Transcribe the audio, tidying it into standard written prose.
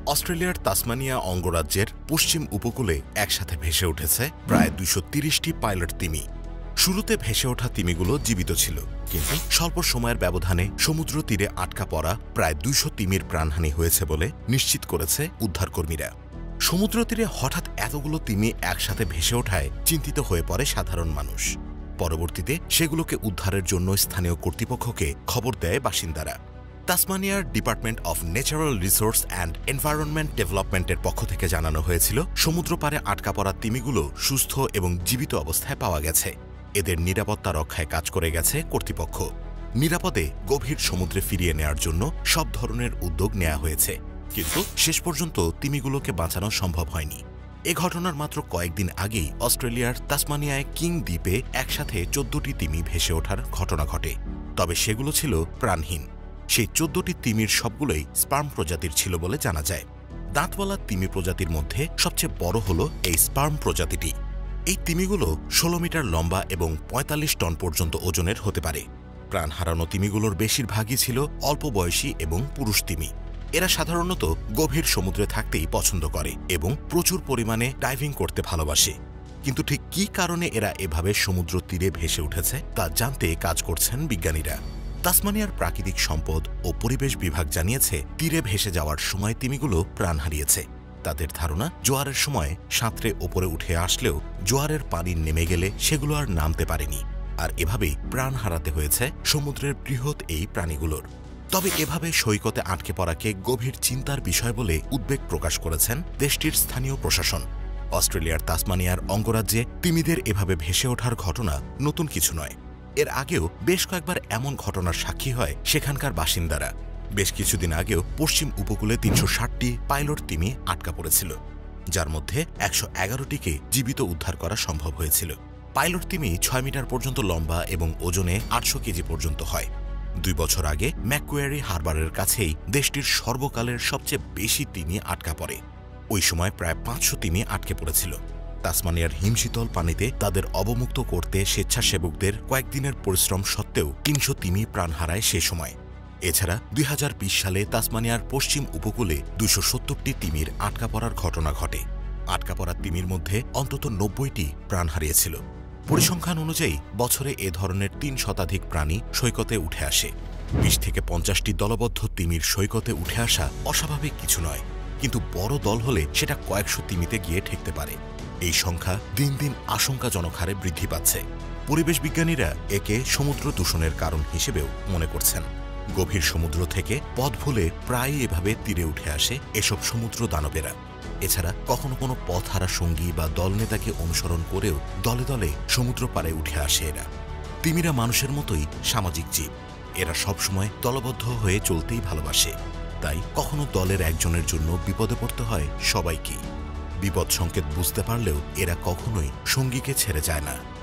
অস্ট্রেলিয়ার তাসমানিয়া অঙ্গরাজ্যের পশ্চিম উপকূলে একসাথে ভেসে উঠেছে প্রায় ২৩০টি পাইলট তিমি। শুরুতে ভেসে ওঠা তিমিগুলো জীবিত ছিল, কিন্তু স্বল্প সময়ের ব্যবধানে সমুদ্র তীরে আটকা পড়া প্রায় ২০০ তিমির প্রাণহানি হয়েছে বলে নিশ্চিত করেছে উদ্ধারকর্মীরা। সমুদ্র তীরে হঠাৎ এতগুলো তিমি একসাথে ভেসে ওঠায় চিন্তিত হয়ে পড়ে সাধারণ মানুষ। পরবর্তীতে সেগুলোকে উদ্ধারের জন্য স্থানীয় কর্তৃপক্ষকে খবর দেয় বাসিন্দারা। তাসমানিয়ার department of natural resource and environment ডেভেলপমেন্টের পক্ষ থেকে জানানো হয়েছিল, সমুদ্র পাড়ে আটকা পড়া তিমিগুলো সুস্থ এবং জীবিত অবস্থায় পাওয়া গেছে। এদের নিরাপত্তা রক্ষায় কাজ করে গেছে কর্তৃপক্ষ। নিরাপদে গভীর সমুদ্রে ফিরিয়ে নেয়ার জন্য সব ধরনের উদ্যোগ নেওয়া হয়েছে, কিন্তু শেষ পর্যন্ত তিমিগুলোকে বাঁচানো সম্ভব হয়নি। এ ঘটনার মাত্র কয়েকদিন আগেই অস্ট্রেলিয়ার তাসমানিয়ায় কিং দ্বীপে একসাথে ১৪টি তিমি ভেসে ওঠার ঘটনা ঘটে, তবে সেগুলো ছিল প্রাণহীন। সেই ১৪টি তিমির সবগুলোই স্পার্ম প্রজাতির ছিল বলে জানা যায়। দাঁতওয়ালা তিমি প্রজাতির মধ্যে সবচেয়ে বড় হল এই স্পার্ম প্রজাতিটি। এই তিমিগুলো ১৬ মিটার লম্বা এবং ৪৫ টন পর্যন্ত ওজনের হতে পারে। প্রাণ হারানো তিমিগুলোর বেশিরভাগই ছিল অল্প বয়সী এবং পুরুষ তিমি। এরা সাধারণত গভীর সমুদ্রে থাকতেই পছন্দ করে এবং প্রচুর পরিমাণে ডাইভিং করতে ভালোবাসে। কিন্তু ঠিক কী কারণে এরা এভাবে সমুদ্র তীরে ভেসে উঠেছে তা জানতে কাজ করছেন বিজ্ঞানীরা। তাসমানিয়ার প্রাকৃতিক সম্পদ ও পরিবেশ বিভাগ জানিয়েছে, তীরে ভেসে যাওয়ার সময় তিমিগুলো প্রাণ হারিয়েছে। তাদের ধারণা, জোয়ারের সময় সাঁতরে ওপরে উঠে আসলেও জোয়ারের পানি নেমে গেলে সেগুলো আর নামতে পারেনি, আর এভাবেই প্রাণ হারাতে হয়েছে সমুদ্রের বৃহৎ এই প্রাণীগুলোর। তবে এভাবে সৈকতে আটকে পড়াকে গভীর চিন্তার বিষয় বলে উদ্বেগ প্রকাশ করেছেন দেশটির স্থানীয় প্রশাসন। অস্ট্রেলিয়ার তাসমানিয়ার অঙ্গরাজ্যে তিমিদের এভাবে ভেসে ওঠার ঘটনা নতুন কিছু নয়। এর আগেও বেশ কয়েকবার এমন ঘটনার সাক্ষী হয় সেখানকার বাসিন্দারা। বেশ কিছুদিন আগেও পশ্চিম উপকূলে ৩৬০টি পাইলট তিমি আটকা পড়েছিল, যার মধ্যে ১১১টিকে জীবিত উদ্ধার করা সম্ভব হয়েছিল। পাইলট তিমি ৬ মিটার পর্যন্ত লম্বা এবং ওজনে ৮০০ কেজি পর্যন্ত হয়। ২ বছর আগে ম্যাকুয়ারি হারবারের কাছেই দেশটির সর্বকালের সবচেয়ে বেশি তিমি আটকা পড়ে। ওই সময় প্রায় ৫০০ তিমি আটকে পড়েছিল। তাসমানিয়ার হিমশীতল পানিতে তাদের অবমুক্ত করতে স্বেচ্ছাসেবকদের কয়েকদিনের পরিশ্রম সত্ত্বেও ৩০০ তিমি প্রাণ হারায় সে সময়। এছাড়া ২০২০ সালে তাসমানিয়ার পশ্চিম উপকূলে ২৭০টি তিমির আটকা পড়ার ঘটনা ঘটে। আটকা পড়া তিমির মধ্যে অন্তত ৯০টি প্রাণ হারিয়েছিল। পরিসংখ্যান অনুযায়ী বছরে এ ধরনের ৩ শতাধিক প্রাণী সৈকতে উঠে আসে। ২০ থেকে ৫০টি দলবদ্ধ তিমির সৈকতে উঠে আসা অস্বাভাবিক কিছু নয়, কিন্তু বড় দল হলে সেটা কয়েকশো তিমিতে গিয়ে ঠেকতে পারে। এই সংখ্যা দিন দিন আশঙ্কাজনক হারে বৃদ্ধি পাচ্ছে। পরিবেশ বিজ্ঞানীরা একে সমুদ্র দূষণের কারণ হিসেবেও মনে করছেন। গভীর সমুদ্র থেকে পথ ভুলে প্রায়ই এভাবে তীরে উঠে আসে এসব সমুদ্র দানবেরা। এছাড়া কখনো কোনো পথহারা সঙ্গী বা দলনেতাকে অনুসরণ করেও দলে দলে সমুদ্র পাড়ে উঠে আসে এরা। তিমিরা মানুষের মতোই সামাজিক জীব। এরা সবসময় দলবদ্ধ হয়ে চলতেই ভালোবাসে, তাই কখনো দলের একজনের জন্য বিপদে পড়তে হয় সবাইকেই। বিপদ সংকেত বুঝতে পারলেও এরা কখনোই সঙ্গীকে ছেড়ে যায় না।